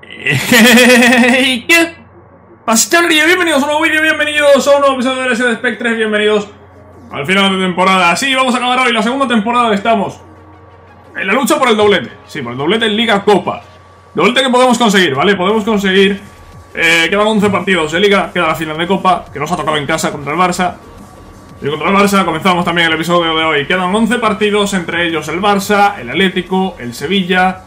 ¿Qué pasa, bienvenidos a un nuevo vídeo, bienvenidos a un nuevo episodio de LS de Spec 3, bienvenidos al final de temporada. Sí, vamos a acabar hoy la segunda temporada, estamos en la lucha por el doblete. Sí, por el doblete en Liga Copa. Doblete que podemos conseguir, ¿vale? Podemos conseguir, quedan 11 partidos de Liga, queda la final de Copa, que nos ha tocado en casa contra el Barça. Y contra el Barça comenzamos también el episodio de hoy. Quedan 11 partidos, entre ellos el Barça, el Atlético, el Sevilla.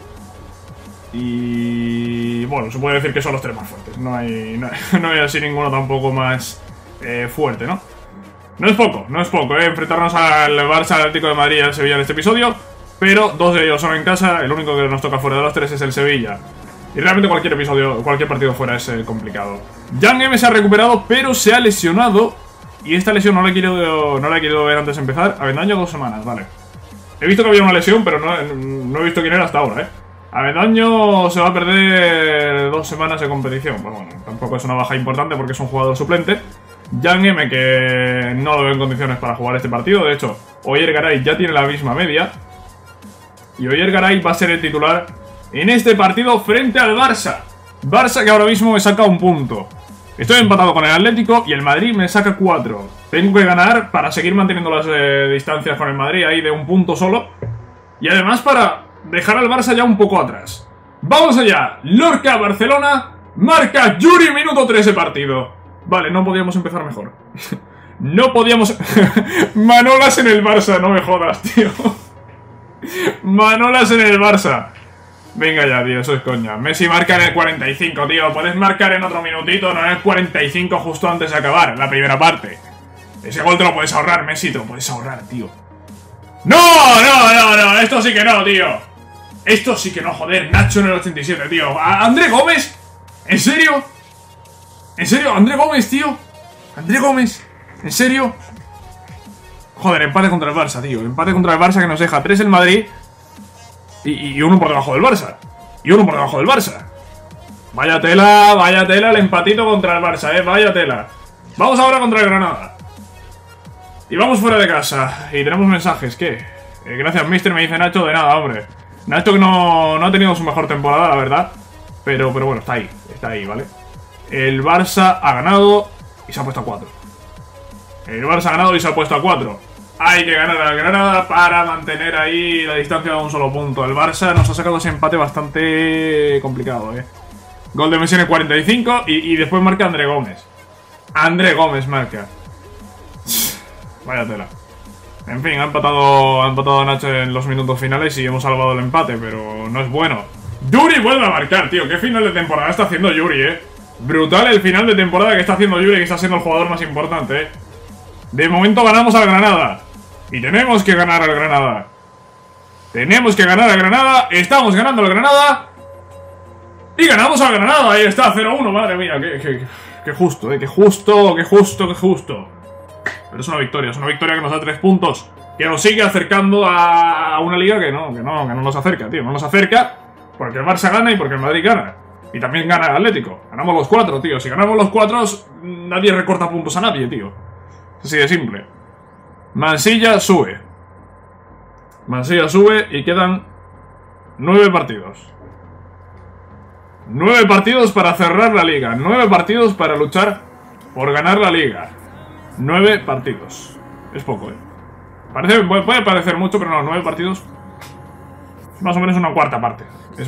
Y bueno, se puede decir que son los tres más fuertes. No hay así ninguno tampoco más fuerte, ¿no? No es poco, enfrentarnos al Barça, al Atlético de Madrid y al Sevilla en este episodio. Pero dos de ellos son en casa, el único que nos toca fuera de los tres es el Sevilla. Y realmente cualquier partido fuera es complicado. Jan M se ha recuperado, pero se ha lesionado. Y esta lesión no la he querido ver antes de empezar. Avendaño 2 semanas, vale. He visto que había una lesión, pero no he visto quién era hasta ahora, Avendaño se va a perder 2 semanas de competición. Pues bueno, tampoco es una baja importante porque es un jugador suplente. Jan M, que no lo veo en condiciones para jugar este partido. De hecho, Oyer Garay ya tiene la misma media. Y Oyer Garay va a ser el titular en este partido frente al Barça. Barça que ahora mismo me saca un punto. Estoy empatado con el Atlético y el Madrid me saca 4. Tengo que ganar para seguir manteniendo las distancias con el Madrid ahí de un punto solo. Y además para dejar al Barça ya un poco atrás. ¡Vamos allá! Lorca, Barcelona, marca Yuri, minuto 3 de partido. Vale, no podíamos empezar mejor. No podíamos... Manolas en el Barça, no me jodas, tío. Manolas en el Barça. Venga ya, tío, eso es coña. Messi marca en el 45, tío. Puedes marcar en otro minutito, no en el 45 justo antes de acabar la primera parte. Ese gol te lo puedes ahorrar, Messi, te lo puedes ahorrar, tío. ¡No! Esto sí que no, tío. Esto sí que no, joder. Nacho en el 87, tío. ¿André Gómez? ¿En serio? ¿En serio? ¿André Gómez, tío? ¿André Gómez? ¿En serio? Joder, empate contra el Barça, tío. Empate contra el Barça que nos deja 3 el Madrid. Y uno por debajo del Barça. Y uno por debajo del Barça. Vaya tela el empatito contra el Barça, vaya tela. Vamos ahora contra el Granada. Y vamos fuera de casa. Y tenemos mensajes, ¿qué? Gracias, mister, me dice Nacho. De nada, hombre. Nacho que no ha tenido su mejor temporada, la verdad. Pero bueno, está ahí, ¿vale? El Barça ha ganado y se ha puesto a 4. El Barça ha ganado y se ha puesto a 4. Hay que ganar al Granada para mantener ahí la distancia de un solo punto. El Barça nos ha sacado ese empate bastante complicado, Gol de Messi en el 45 y después marca André Gómez. André Gómez marca. Vaya tela. En fin, ha empatado Nacho en los minutos finales y hemos salvado el empate, pero no es bueno. Yuri vuelve a marcar, tío. ¿Qué final de temporada está haciendo Yuri, Brutal el final de temporada que está haciendo Yuri, que está siendo el jugador más importante, De momento ganamos al Granada. Y tenemos que ganar al Granada. Tenemos que ganar al Granada. Estamos ganando al Granada. Y ganamos al Granada. Ahí está, 0-1. Madre mía, qué justo, qué justo. Pero es una victoria que nos da 3 puntos. Que nos sigue acercando a una liga que no nos acerca, tío. No nos acerca porque el Barça gana y porque el Madrid gana. Y también gana el Atlético. Ganamos los 4, tío. Si ganamos los 4, nadie recorta puntos a nadie, tío. Así de simple. Mansilla sube y quedan 9 partidos. 9 partidos para cerrar la liga. 9 partidos para luchar por ganar la liga. 9 partidos. Es poco, puede parecer mucho, pero no, 9 partidos. Es más o menos una cuarta parte.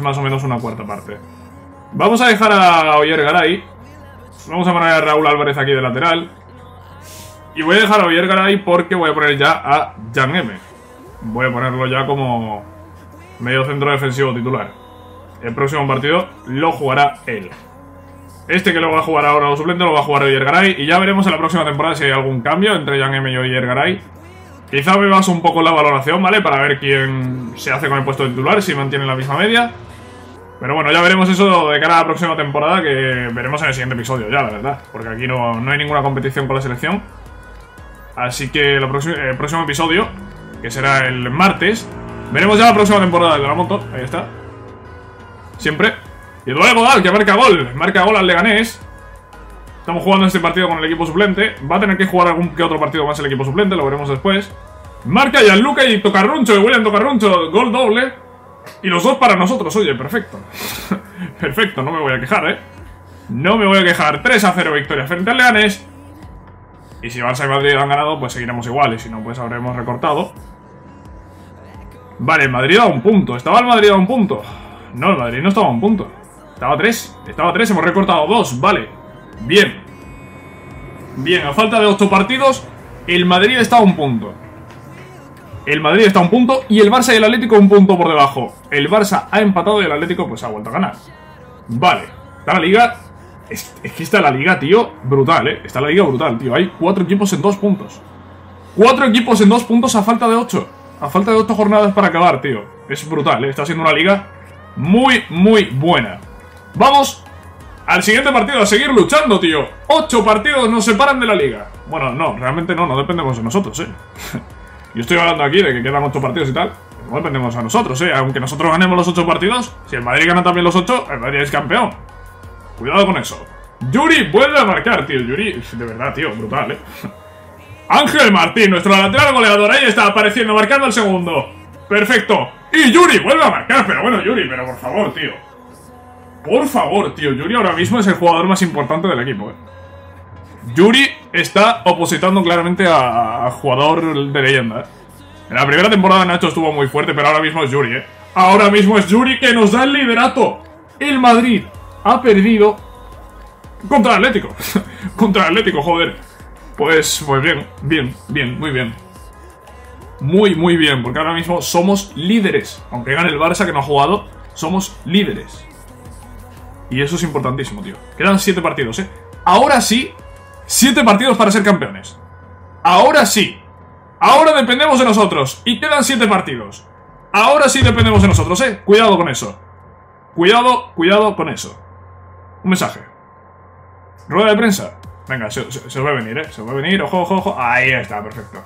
Vamos a dejar a Oyer Garay. Vamos a poner a Raúl Álvarez aquí de lateral. Y voy a dejar a Oyer Garay porque voy a poner ya a Jan M. Voy a ponerlo ya como medio centro defensivo titular. El próximo partido lo jugará él. Este que lo va a jugar ahora o suplente lo va a jugar Oyer Garay. Y ya veremos en la próxima temporada si hay algún cambio entre Jan M y Oyer Garay. Quizá me baso un poco en la valoración, ¿vale? Para ver quién se hace con el puesto de titular, si mantiene la misma media. Pero bueno, ya veremos eso de cara a la próxima temporada, que veremos en el siguiente episodio ya, la verdad. Porque aquí no hay ninguna competición con la selección. Así que el próximo episodio, que será el martes, veremos ya la próxima temporada de la moto. Ahí está. Siempre. Y Eduardo Godal, que marca gol al Leganés. Estamos jugando este partido con el equipo suplente. Va a tener que jugar algún que otro partido más el equipo suplente, lo veremos después. Marca Gianluca y Tocarruncho, William Tocarruncho, gol doble. Y los dos para nosotros, oye, perfecto. Perfecto, no me voy a quejar, ¿eh? No me voy a quejar. 3-0 victoria frente al Leganés. Y si Barça y Madrid han ganado, pues seguiremos igual. Y si no, pues habremos recortado. Vale, el Madrid da un punto. ¿Estaba el Madrid a un punto? No, el Madrid no estaba a un punto. Estaba a 3. Estaba a 3, hemos recortado 2. Vale. Bien. Bien, a falta de 8 partidos, el Madrid está a un punto. El Madrid está a un punto y el Barça y el Atlético un punto por debajo. El Barça ha empatado y el Atlético pues ha vuelto a ganar. Vale. Está la liga... Es que está la liga, tío, brutal, Está la liga brutal, tío. Hay 4 equipos en 2 puntos. 4 equipos en 2 puntos a falta de 8. A falta de 8 jornadas para acabar, tío. Es brutal, Está siendo una liga muy, muy buena. Vamos al siguiente partido, a seguir luchando, tío. 8 partidos nos separan de la liga. Bueno, no, realmente no dependemos de nosotros, Yo estoy hablando aquí de que quedan 8 partidos y tal. No dependemos a nosotros, Aunque nosotros ganemos los 8 partidos, si el Madrid gana también los 8, el Madrid es campeón. Cuidado con eso. Yuri vuelve a marcar, tío. Yuri, de verdad, tío, brutal, Ángel Martín, nuestro lateral goleador. Ahí está apareciendo, marcando el segundo. Perfecto. Y Yuri vuelve a marcar. Pero bueno, Yuri, pero por favor, tío. Por favor, tío. Yuri ahora mismo es el jugador más importante del equipo, Yuri está opositando claramente a jugador de leyenda, En la primera temporada Nacho estuvo muy fuerte, pero ahora mismo es Yuri, Ahora mismo es Yuri que nos da el liderato. El Madrid ha perdido contra el Atlético. Contra el Atlético, joder. Pues bien, muy bien. Muy bien, porque ahora mismo somos líderes. Aunque gane el Barça, que no ha jugado, somos líderes. Y eso es importantísimo, tío. Quedan 7 partidos, Ahora sí, 7 partidos para ser campeones. Ahora sí. Ahora dependemos de nosotros. Y quedan 7 partidos. Ahora sí dependemos de nosotros, Cuidado con eso. Cuidado con eso. Un mensaje. Rueda de prensa. Venga, se os va a venir, Se os va a venir, ojo. Ahí está, perfecto.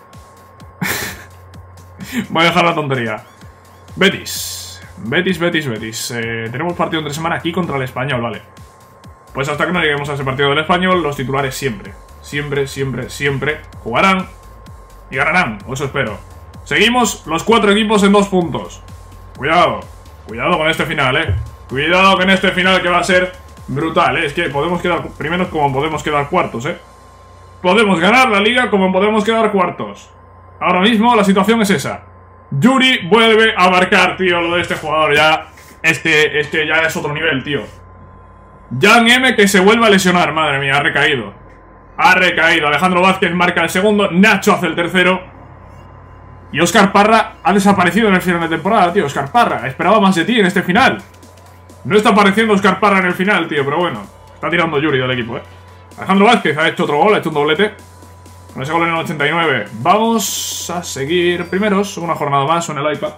Voy a dejar la tontería. Betis. Tenemos partido entre semana aquí contra el Español, vale. Pues hasta que no lleguemos a ese partido del Español, los titulares siempre jugarán y ganarán, o eso espero. Seguimos los 4 equipos en 2 puntos. Cuidado con este final, Cuidado con este final que va a ser brutal, Es que podemos quedar primeros como podemos quedar cuartos, Podemos ganar la liga como podemos quedar cuartos. Ahora mismo la situación es esa. Yuri vuelve a marcar, tío, lo de este jugador ya. Este ya es otro nivel, tío. Jan M que se vuelve a lesionar, madre mía, ha recaído. Alejandro Vázquez marca el segundo, Nacho hace el tercero. Y Óscar Parra ha desaparecido en el final de temporada, tío. Óscar Parra, esperaba más de ti en este final. No está apareciendo Óscar Parra en el final, tío, pero bueno. Está tirando Yuri del equipo, Alejandro Vázquez ha hecho otro gol, ha hecho un doblete. Con ese gol en el 89. Vamos a seguir primeros. Una jornada más en el iPad.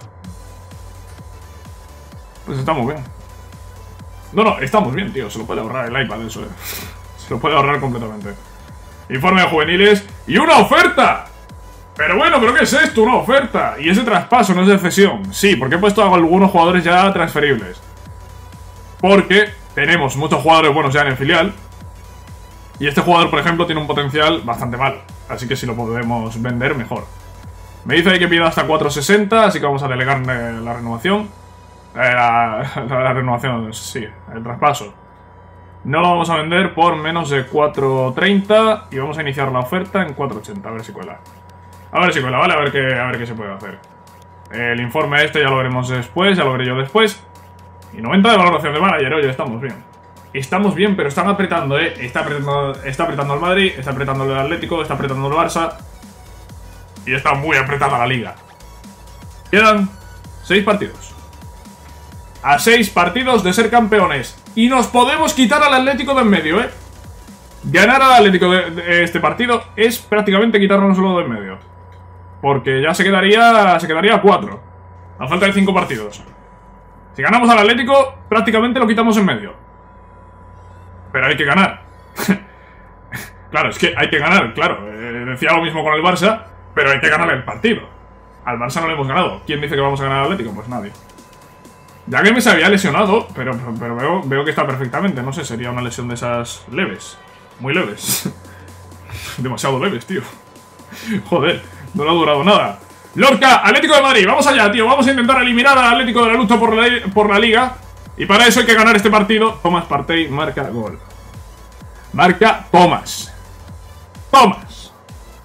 Pues estamos bien. No, estamos bien, tío. Se lo puede ahorrar el iPad, eso, Se lo puede ahorrar completamente. Informe de juveniles. ¡Y una oferta! Pero bueno, ¿pero qué es esto? Una oferta. Y ese traspaso no es de cesión. Sí, porque he puesto a algunos jugadores ya transferibles. Porque tenemos muchos jugadores buenos ya en el filial. Y este jugador, por ejemplo, tiene un potencial bastante malo. Así que si lo podemos vender, mejor. Me dice que pida hasta 4.60, así que vamos a delegar la renovación. La renovación, sí, el traspaso. No lo vamos a vender por menos de 4.30 y vamos a iniciar la oferta en 4.80, a ver si cuela. ¿Vale? A ver qué se puede hacer. El informe este ya lo veremos después, ya lo veré yo después. Y 90 de valoración de manager, oye, estamos bien. Estamos bien, pero están apretando, Está apretando el Madrid, está apretando el Atlético, está apretando el Barça. Y está muy apretada la liga. Quedan 6 partidos. A 6 partidos de ser campeones. Y nos podemos quitar al Atlético de en medio, Ganar al Atlético de este partido es prácticamente quitárnoslo de en medio. Porque ya se quedaría a 4. A falta de 5 partidos. Si ganamos al Atlético, prácticamente lo quitamos en medio. Pero hay que ganar. Claro, es que hay que ganar, claro. Decía lo mismo con el Barça, pero hay que ganar el partido. Al Barça no le hemos ganado. ¿Quién dice que vamos a ganar al Atlético? Pues nadie. Ya que me se había lesionado, pero veo que está perfectamente. No sé, sería una lesión de esas leves. Muy leves. Demasiado leves, tío. Joder, no le ha durado nada. Lorca, Atlético de Madrid, vamos allá, tío. Vamos a intentar eliminar al Atlético de la lucha por la Liga. Y para eso hay que ganar este partido. Thomas Partey marca gol. Marca Thomas. Thomas.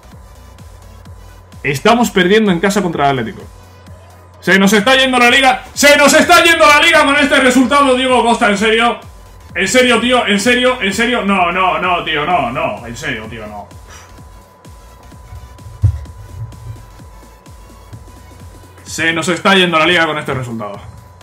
Estamos perdiendo en casa contra el Atlético. Se nos está yendo la Liga. ¡Se nos está yendo la Liga con este resultado, Diego Costa! ¿En serio? ¿En serio, tío? ¿En serio? ¿En serio? No, no, no, tío, no, no. En serio, tío, no. Se nos está yendo la Liga con este resultado.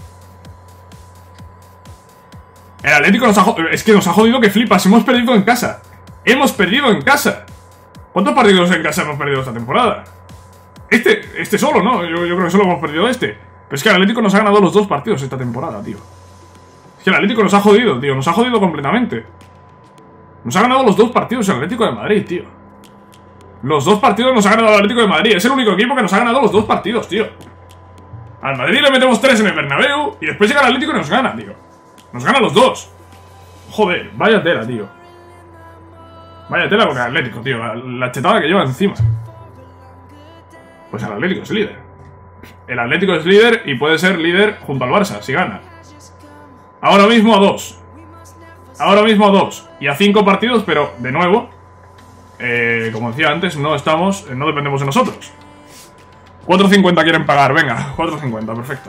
El Atlético nos ha jodido. Es que nos ha jodido que flipas. Hemos perdido en casa. Hemos perdido en casa. ¿Cuántos partidos en casa hemos perdido esta temporada? Este solo, ¿no? Yo creo que solo hemos perdido este. Pero es que el Atlético nos ha ganado los 2 partidos esta temporada, tío. Es que el Atlético nos ha jodido, tío. Nos ha jodido completamente. Nos ha ganado los 2 partidos el Atlético de Madrid, tío. Los 2 partidos nos ha ganado el Atlético de Madrid. Es el único equipo que nos ha ganado los 2 partidos, tío. Al Madrid le metemos 3 en el Bernabéu y después llega el Atlético y nos gana, tío. Nos gana los 2. Joder, vaya tela, tío. Vaya tela con el Atlético, tío. La chetada que lleva encima. Pues el Atlético es líder. El Atlético es líder y puede ser líder junto al Barça, si gana. Ahora mismo a 2. Ahora mismo a 2. Y a 5 partidos, pero de nuevo, como decía antes, no dependemos de nosotros. 4.50 quieren pagar, venga. 4.50, perfecto.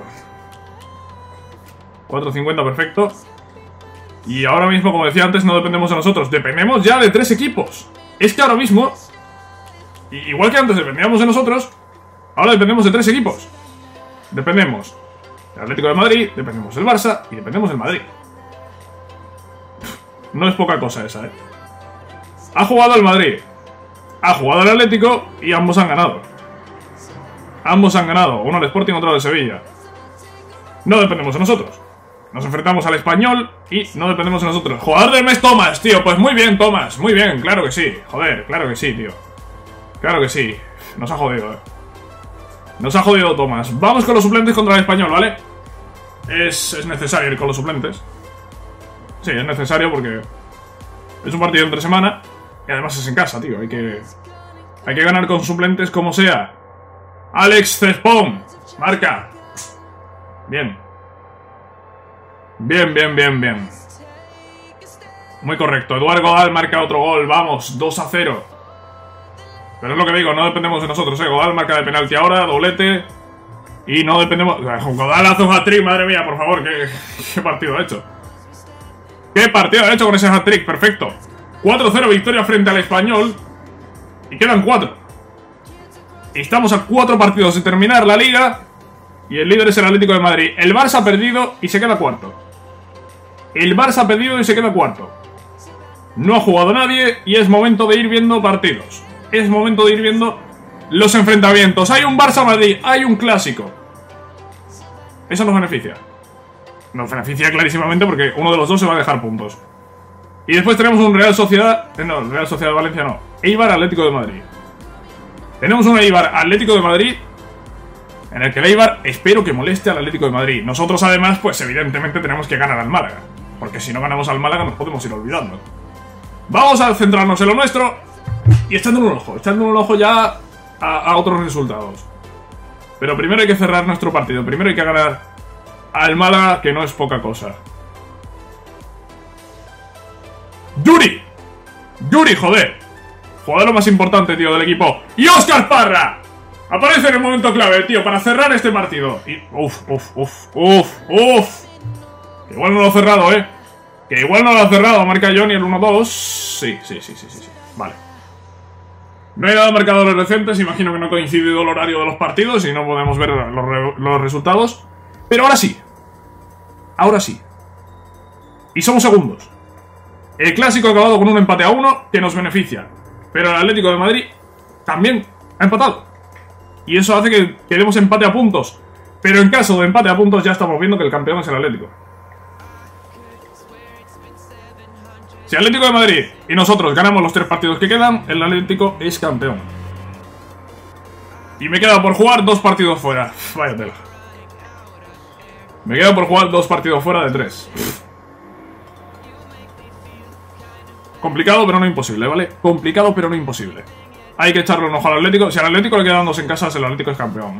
4.50, perfecto. Y ahora mismo, como decía antes, no dependemos de nosotros. Dependemos ya de 3 equipos. Es que ahora mismo, igual que antes dependíamos de nosotros, ahora dependemos de 3 equipos. Dependemos del Atlético de Madrid, dependemos del Barça y dependemos del Madrid. No es poca cosa esa, ¿eh? Ha jugado el Madrid, ha jugado el Atlético y ambos han ganado. Ambos han ganado, uno al Sporting, otro al Sevilla. No dependemos de nosotros. Nos enfrentamos al Español y no dependemos de nosotros. Jugador del mes, Thomas, tío. Pues muy bien, Thomas. Muy bien, claro que sí. Joder, claro que sí, tío. Claro que sí. Nos ha jodido, Nos ha jodido Thomas. Vamos con los suplentes contra el Español, ¿vale? Es necesario ir con los suplentes. Sí, es necesario porque es un partido entre semana y además es en casa, tío. Hay que ganar con suplentes como sea. Alex Cespón. Marca. Bien. Bien, bien, bien, bien. Muy correcto. Eduardo Godal marca otro gol. Vamos, 2-0. Pero es lo que digo, no dependemos de nosotros, Godal marca de penalti ahora, doblete. Y no dependemos... Godal hace un hat-trick, madre mía, por favor. ¿Qué partido ha hecho? ¿Qué partido ha hecho con ese hat-trick? Perfecto. 4-0 victoria frente al Español. Y quedan 4. Estamos a 4 partidos de terminar la Liga. Y el líder es el Atlético de Madrid. El Barça ha perdido y se queda 4. El Barça ha perdido y se queda 4. No ha jugado nadie y es momento de ir viendo partidos. Es momento de ir viendo los enfrentamientos. Hay un Barça-Madrid, hay un clásico. Eso nos beneficia. Nos beneficia clarísimamente porque uno de los dos se va a dejar puntos. Y después tenemos un Real Sociedad... No, Real Sociedad de Valencia no. Eibar Atlético de Madrid. Tenemos un Eibar Atlético de Madrid en el que el Eibar espero que moleste al Atlético de Madrid. Nosotros además, pues evidentemente tenemos que ganar al Málaga. Porque si no ganamos al Málaga nos podemos ir olvidando. Vamos a centrarnos en lo nuestro y echando un ojo ya a otros resultados. Pero primero hay que cerrar nuestro partido. Primero hay que ganar al Málaga, que no es poca cosa. ¡Yuri! ¡Yuri, joder! Jugador más importante, tío, del equipo. ¡Y Óscar Parra! Aparece en el momento clave, tío, para cerrar este partido. Y... ¡Uf! Que igual no lo ha cerrado, Que igual no lo ha cerrado. Marca Johnny el 1-2. Sí. Vale. No hay nada de marcadores recientes. Imagino que no ha coincidido el horario de los partidos y no podemos ver los resultados. Pero ahora sí. Ahora sí. Y somos segundos. El clásico ha acabado con un empate a 1 que nos beneficia. Pero el Atlético de Madrid también ha empatado. Y eso hace que quedemos empate a puntos. Pero en caso de empate a puntos ya estamos viendo que el campeón es el Atlético. Si Atlético de Madrid y nosotros ganamos los 3 partidos que quedan, el Atlético es campeón. Y me queda por jugar 2 partidos fuera. Vaya tela. Me queda por jugar 2 partidos fuera de 3. Complicado pero no imposible, ¿vale? Complicado pero no imposible. Hay que echarle un ojo al Atlético. Si al Atlético le quedan 2 en casa, el Atlético es campeón, ¿eh?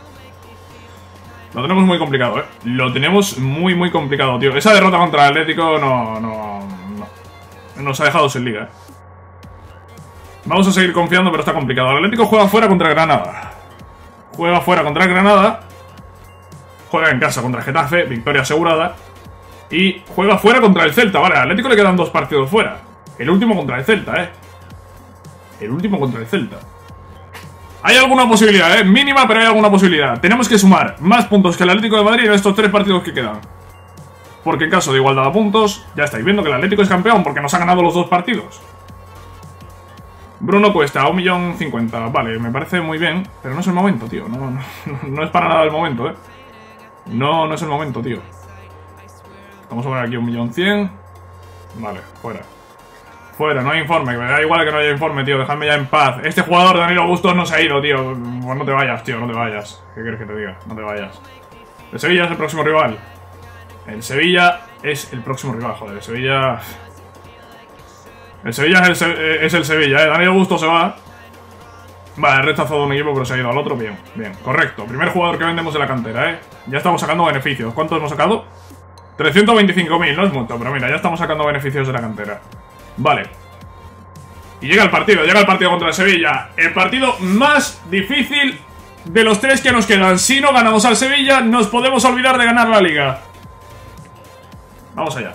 Lo tenemos muy complicado, ¿eh? Lo tenemos muy complicado, tío. Esa derrota contra el Atlético no. Nos ha dejado sin liga, ¿eh? Vamos a seguir confiando, pero está complicado. El Atlético juega fuera contra Granada. Juega fuera contra Granada. Juega en casa contra Getafe, victoria asegurada. Y juega fuera contra el Celta. Vale, al Atlético le quedan 2 partidos fuera. El último contra el Celta, ¿eh? El último contra el Celta. Hay alguna posibilidad, mínima, pero hay alguna posibilidad. Tenemos que sumar más puntos que el Atlético de Madrid en estos 3 partidos que quedan. Porque en caso de igualdad a puntos, ya estáis viendo que el Atlético es campeón porque nos ha ganado los 2 partidos. Bruno Cuesta, 1.050.000. Vale, me parece muy bien, pero no es el momento, tío. No es para nada el momento, No es el momento, tío. Vamos a poner aquí 1.100.000. Vale, fuera. Fuera, no hay informe, me da igual que no haya informe, tío, dejadme ya en paz. Este jugador, Danilo Bustos, no se ha ido, tío. Pues no te vayas, tío, no te vayas. ¿Qué quieres que te diga? No te vayas. El Sevilla es el próximo rival. El Sevilla es el próximo rival, joder, el Sevilla... El Sevilla es el Sevilla, Danilo Bustos se va. Vale, rechazado un equipo, pero se ha ido al otro, bien, bien, correcto. Primer jugador que vendemos de la cantera, Ya estamos sacando beneficios. ¿Cuántos hemos sacado? 325.000, no es mucho, pero mira, ya estamos sacando beneficios de la cantera. Vale. Y llega el partido contra el Sevilla. El partido más difícil de los 3 que nos quedan. Si no ganamos al Sevilla, nos podemos olvidar de ganar la Liga. Vamos allá.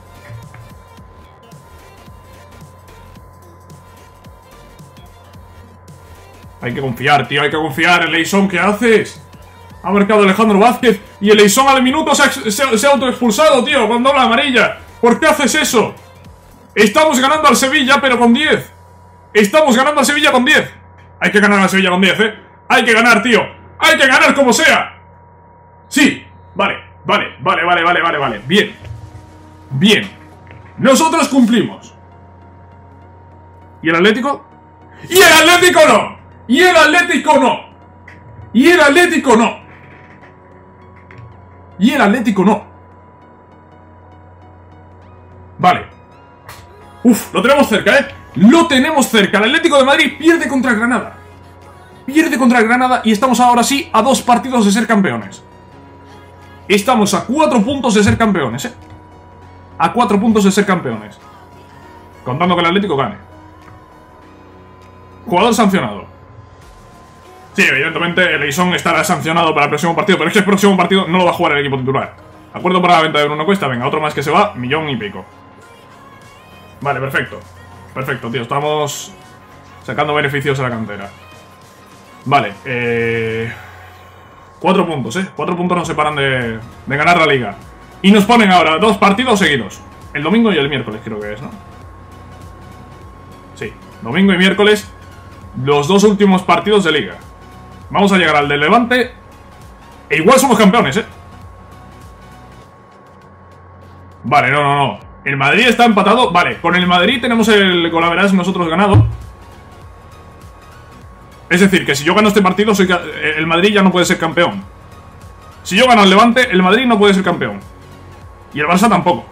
Hay que confiar, tío, hay que confiar. El Leison, ¿qué haces? Ha marcado Alejandro Vázquez y el Leison al minuto se ha autoexpulsado, tío, con doble amarilla. ¿Por qué haces eso? Estamos ganando al Sevilla, pero con 10. Estamos ganando al Sevilla con 10. Hay que ganar al Sevilla con 10, Hay que ganar, tío. Hay que ganar como sea. Sí. Vale. Bien. Bien. Nosotros cumplimos. ¿Y el Atlético? ¡Y el Atlético no! ¡Y el Atlético no! ¡Y el Atlético no! ¡Y el Atlético no! Vale. Uf, lo tenemos cerca, Lo tenemos cerca. El Atlético de Madrid pierde contra el Granada. Pierde contra el Granada y estamos ahora sí a 2 partidos de ser campeones. Estamos a 4 puntos de ser campeones, A 4 puntos de ser campeones. Contando que el Atlético gane. Jugador sancionado. Sí, evidentemente el Leison estará sancionado para el próximo partido, pero es que el próximo partido no lo va a jugar el equipo titular. Acuerdo para la venta de Bruno Cuesta. Venga, otro más que se va, 1.000.000 y pico. Vale, perfecto. Perfecto, tío, estamos sacando beneficios a la cantera. Vale, 4 puntos, 4 puntos nos separan de ganar la Liga. Y nos ponen ahora 2 partidos seguidos. El domingo y el miércoles creo que es, ¿no? Sí, domingo y miércoles. Los 2 últimos partidos de Liga. Vamos a llegar al del Levante. E igual somos campeones, Vale, no. El Madrid está empatado. Vale, con el Madrid tenemos el golaveras nosotros ganado. Es decir, que si yo gano este partido, el Madrid ya no puede ser campeón. Si yo gano al Levante, el Madrid no puede ser campeón. Y el Barça tampoco.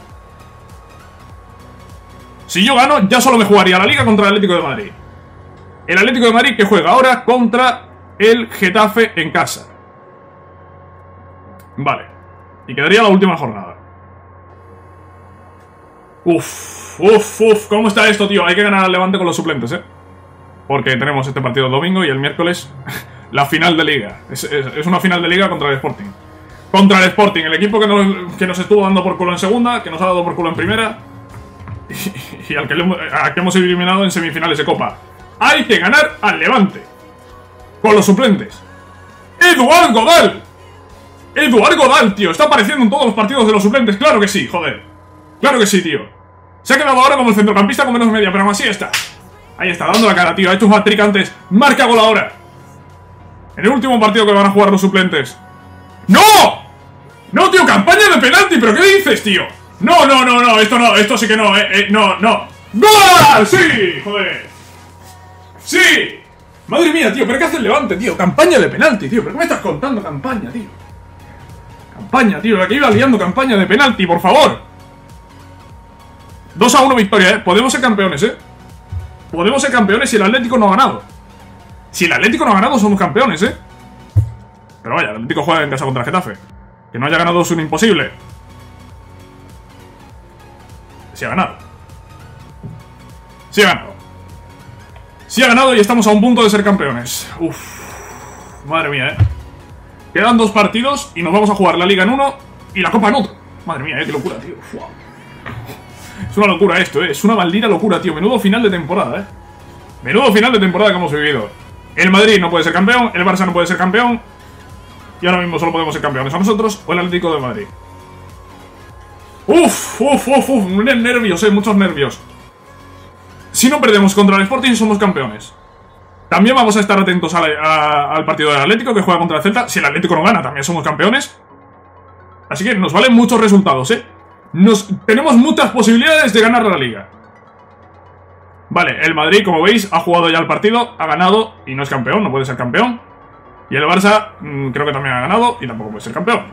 Si yo gano, ya solo me jugaría la Liga contra el Atlético de Madrid. El Atlético de Madrid que juega ahora contra el Getafe en casa. Vale. Y quedaría la última jornada. Uf, ¿cómo está esto, tío? Hay que ganar al Levante con los suplentes, Porque tenemos este partido el domingo y el miércoles la final de Liga. Es una final de Liga contra el Sporting. Contra el Sporting, el equipo que nos estuvo dando por culo en segunda, que nos ha dado por culo en primera y al que hemos eliminado en semifinales de Copa. Hay que ganar al Levante con los suplentes. ¡Eduard Godal! ¡Eduard Godal, tío! Está apareciendo en todos los partidos de los suplentes. ¡Claro que sí, joder! ¡Claro que sí, tío! Se ha quedado ahora como el centrocampista con menos media, pero aún así está. Ahí está, dando la cara, tío. Ha hecho un hat-trick antes. ¡Marca gol ahora! En el último partido que van a jugar los suplentes. ¡No! ¡No, tío! ¡Campaña de penalti! ¿Pero qué dices, tío? No. Esto sí que no, no. ¡Gol! ¡Sí! ¡Joder! ¡Sí! Madre mía, tío, ¿pero qué hace el Levante, tío? Campaña de penalti, tío. ¿Pero qué me estás contando? Campaña, tío. Campaña, tío. La que iba liando campaña de penalti, por favor. 2-1 victoria, Podemos ser campeones, Podemos ser campeones si el Atlético no ha ganado. Si el Atlético no ha ganado, somos campeones, ¿eh? Pero vaya, el Atlético juega en casa contra el Getafe. Que no haya ganado es un imposible. Sí ha ganado. Sí ha ganado. Sí ha ganado y estamos a un punto de ser campeones. Uf. Madre mía, ¿eh? Quedan 2 partidos y nos vamos a jugar la Liga en uno y la Copa en otro. Madre mía, qué locura, tío. Uf. Es una locura esto, Es una maldita locura, tío. Menudo final de temporada, Menudo final de temporada que hemos vivido. El Madrid no puede ser campeón, el Barça no puede ser campeón. Y ahora mismo solo podemos ser campeones a nosotros o el Atlético de Madrid. Uf, nervios, muchos nervios. Si no perdemos contra el Sporting, somos campeones. También vamos a estar atentos al partido del Atlético, que juega contra el Celta. Si el Atlético no gana, también somos campeones. Así que nos valen muchos resultados, tenemos muchas posibilidades de ganar la Liga. Vale, el Madrid, como veis, ha jugado ya el partido, ha ganado y no es campeón, no puede ser campeón. Y el Barça, creo que también ha ganado y tampoco puede ser campeón.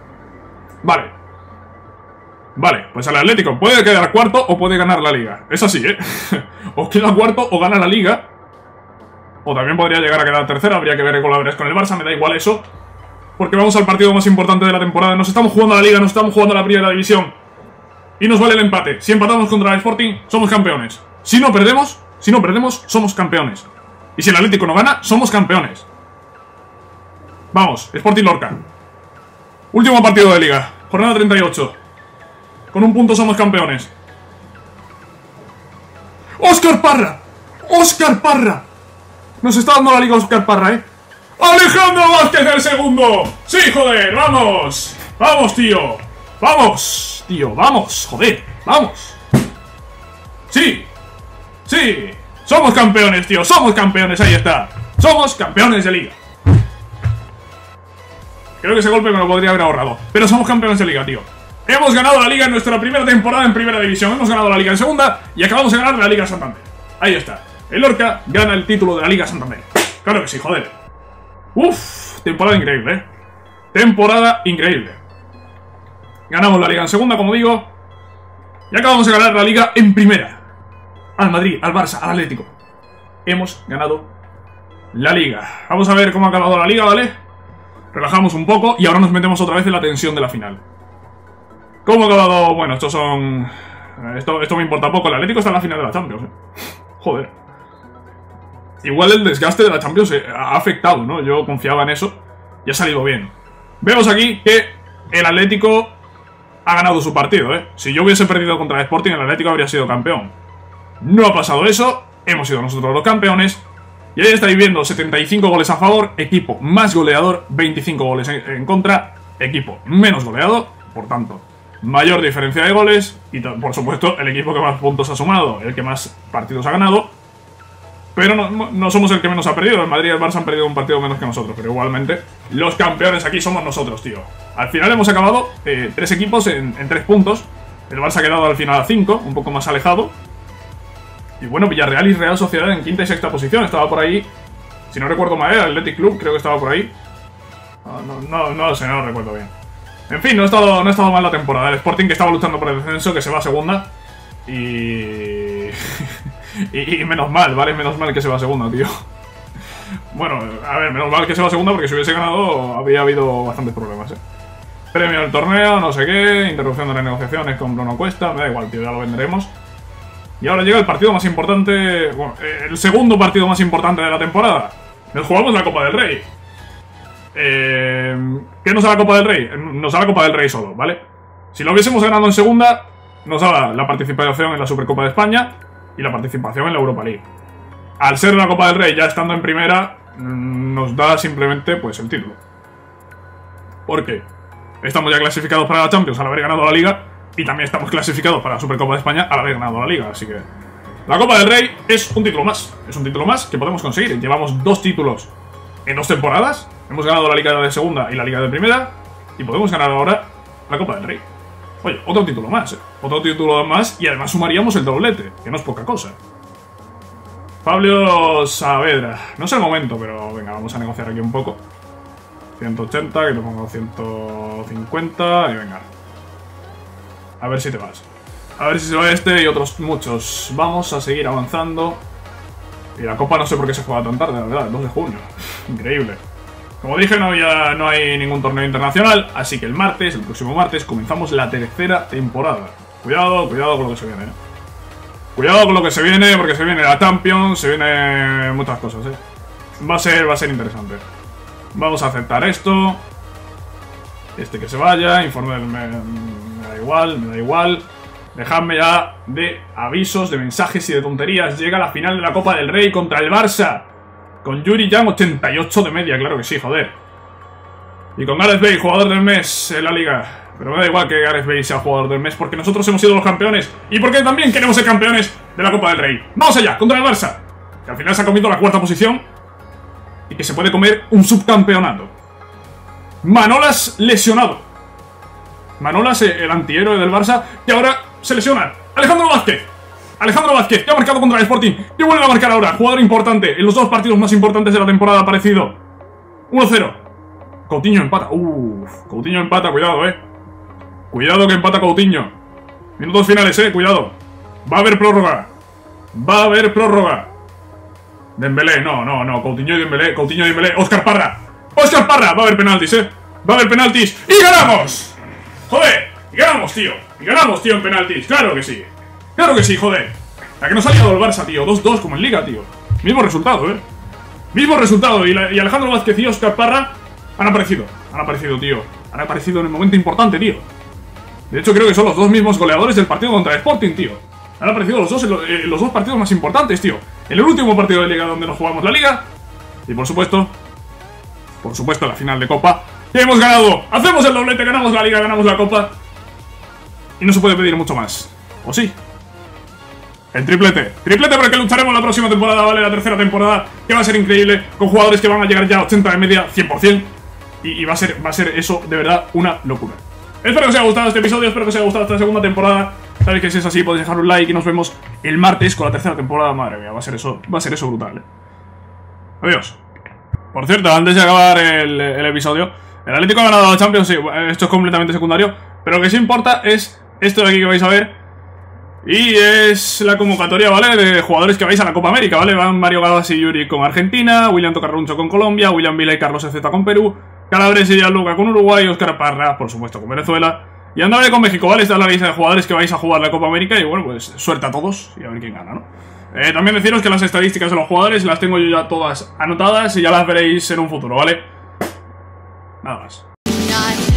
Vale, pues el Atlético puede quedar cuarto o puede ganar la Liga. Es así, O queda cuarto o gana la Liga. O también podría llegar a quedar tercero, habría que ver colaborar con el Barça, me da igual eso. Porque vamos al partido más importante de la temporada. Nos estamos jugando a la Liga, nos estamos jugando a la primera división. Y nos vale el empate. Si empatamos contra el Sporting, somos campeones. Si no perdemos, somos campeones. Y si el Atlético no gana, somos campeones. Vamos, Sporting Lorca. Último partido de Liga, jornada 38. Con un punto somos campeones. ¡Óscar Parra! ¡Óscar Parra! Nos está dando la Liga Óscar Parra, ¡Alejandro Vázquez el segundo! ¡Sí, joder! ¡Vamos! ¡Vamos, tío! ¡Vamos, tío! ¡Vamos! ¡Joder! ¡Vamos! ¡Sí! ¡Sí! ¡Somos campeones, tío! ¡Somos campeones! ¡Ahí está! ¡Somos campeones de Liga! Creo que ese golpe me lo podría haber ahorrado. Pero somos campeones de Liga, tío. Hemos ganado la Liga en nuestra primera temporada en Primera División. Hemos ganado la Liga en Segunda y acabamos de ganar la Liga Santander. Ahí está. El Lorca gana el título de la Liga Santander. Claro que sí, joder. Uf, temporada increíble, Temporada increíble. Ganamos la Liga en Segunda, como digo. Y acabamos de ganar la Liga en Primera. Al Madrid, al Barça, al Atlético. Hemos ganado la Liga. Vamos a ver cómo ha acabado la Liga, ¿vale? Relajamos un poco y ahora nos metemos otra vez en la tensión de la final. ¿Cómo ha acabado? Bueno, estos son... Esto me importa poco. El Atlético está en la final de la Champions, Joder. Igual el desgaste de la Champions ha afectado, ¿no? Yo confiaba en eso y ha salido bien. Vemos aquí que el Atlético ha ganado su partido, Si yo hubiese perdido contra el Sporting, el Atlético habría sido campeón. No ha pasado eso, hemos sido nosotros los campeones. Y ahí estáis viendo 75 goles a favor, equipo más goleador, 25 goles en contra, equipo menos goleado, por tanto, mayor diferencia de goles. Y por supuesto, el equipo que más puntos ha sumado, el que más partidos ha ganado. Pero no somos el que menos ha perdido. El Madrid y el Barça han perdido un partido menos que nosotros. Pero igualmente, los campeones aquí somos nosotros, tío. Al final hemos acabado 3 equipos en 3 puntos. El Barça ha quedado al final a 5, un poco más alejado. Y bueno, Villarreal y Real Sociedad en quinta y sexta posición. Estaba por ahí, si no recuerdo mal, el Athletic Club creo que estaba por ahí. No lo sé, no lo recuerdo bien. En fin, no ha estado mal la temporada. El Sporting, que estaba luchando por el descenso, que se va a segunda. Y... y menos mal, ¿vale? Menos mal que se va a segunda, tío. Bueno, a ver, menos mal que se va a segunda, porque si hubiese ganado habría habido bastantes problemas, Premio del torneo, no sé qué, interrupción de las negociaciones con Bruno Cuesta, me da igual, tío, ya lo venderemos. Y ahora llega el partido más importante, bueno, el segundo partido más importante de la temporada. Nos jugamos la Copa del Rey. ¿Qué nos da la Copa del Rey? Nos da la Copa del Rey solo, ¿vale? Si lo hubiésemos ganado en segunda, nos da la participación en la Supercopa de España y la participación en la Europa League. Al ser la Copa del Rey ya estando en primera, nos da simplemente pues el título. ¿Por qué? Estamos ya clasificados para la Champions al haber ganado la Liga y también estamos clasificados para la Supercopa de España al haber ganado la Liga, así que la Copa del Rey es un título más. Es un título más que podemos conseguir. Llevamos 2 títulos en 2 temporadas. Hemos ganado la Liga de segunda y la Liga de primera y podemos ganar ahora la Copa del Rey. Oye, otro título más, Otro título más y además sumaríamos el doblete, que no es poca cosa. Pablo Saavedra. No es el momento, pero venga, vamos a negociar aquí un poco. 180, que te pongo 150 y venga. A ver si te vas. A ver si se va este y otros muchos. Vamos a seguir avanzando. Y la Copa no sé por qué se juega tan tarde, la verdad, el 2 de junio. Increíble. Como dije, no hay ningún torneo internacional, así que el próximo martes, comenzamos la tercera temporada. Cuidado con lo que se viene, Cuidado con lo que se viene, porque se viene la Champions, se vienen muchas cosas, Va a ser interesante. Vamos a aceptar esto. Este que se vaya, informe me da igual. Dejadme ya de avisos, de mensajes y de tonterías. Llega la final de la Copa del Rey contra el Barça. Con Yuri Yang, 88 de media, claro que sí, joder. Y con Gareth Bale, jugador del mes en la liga. Pero me da igual que Gareth Bale sea jugador del mes, porque nosotros hemos sido los campeones. Y porque también queremos ser campeones de la Copa del Rey. ¡Vamos allá! Contra el Barça, que al final se ha comido la 4ª posición. Y que se puede comer un subcampeonato. Manolas lesionado. Manolas, el antihéroe del Barça, que ahora se lesiona. Alejandro Vázquez, que ha marcado contra el Sporting, que vuelve a marcar ahora, jugador importante, en los 2 partidos más importantes de la temporada ha aparecido. 1-0. Coutinho empata, Coutinho empata, cuidado, Cuidado que empata Coutinho. Minutos finales, cuidado. Va a haber prórroga. Dembélé, no, Coutinho y Dembélé, Óscar Parra, va a haber penaltis, ¡y ganamos! ¡Joder! ¡Y ganamos, tío! En penaltis! ¡Claro que sí, joder! La que nos ha liado el Barça, tío, 2-2 como en Liga, tío. Mismo resultado, y Alejandro Vázquez y Óscar Parra han aparecido, tío. Han aparecido en el momento importante, tío. De hecho, creo que son los 2 mismos goleadores del partido contra el Sporting, tío. Han aparecido los 2 en los 2 partidos más importantes, tío. En el último partido de Liga donde nos jugamos la Liga. Y por supuesto, la final de Copa. ¡Que hemos ganado! ¡Hacemos el doblete! Ganamos la Liga, ganamos la Copa. Y no se puede pedir mucho más. ¿O sí? El triplete por el que lucharemos la próxima temporada, ¿vale? La tercera temporada, que va a ser increíble. Con jugadores que van a llegar ya a 80 de media, 100%. Y va a ser eso, de verdad, una locura. Espero que os haya gustado este episodio, espero que os haya gustado esta segunda temporada. Sabéis que si es así podéis dejar un like y nos vemos el martes con la tercera temporada. Madre mía, va a ser eso brutal, Adiós. Por cierto, antes de acabar el episodio, el Atlético ha ganado la Champions, sí, esto es completamente secundario. Pero lo que sí importa es esto de aquí que vais a ver. Y es la convocatoria, ¿vale? De jugadores que vais a la Copa América, ¿vale? Van Mario Gavas y Yuri con Argentina, William Tocarruncho con Colombia, William Vila y Carlos Ezeta con Perú, Calabres y Gianluca con Uruguay, Óscar Parra, por supuesto, con Venezuela, y Andrade con México, ¿vale? Esta es la lista de jugadores que vais a jugar la Copa América. Y bueno, pues suerte a todos y a ver quién gana, ¿no? También deciros que las estadísticas de los jugadores las tengo yo ya todas anotadas y ya las veréis en un futuro, ¿vale? Nada más.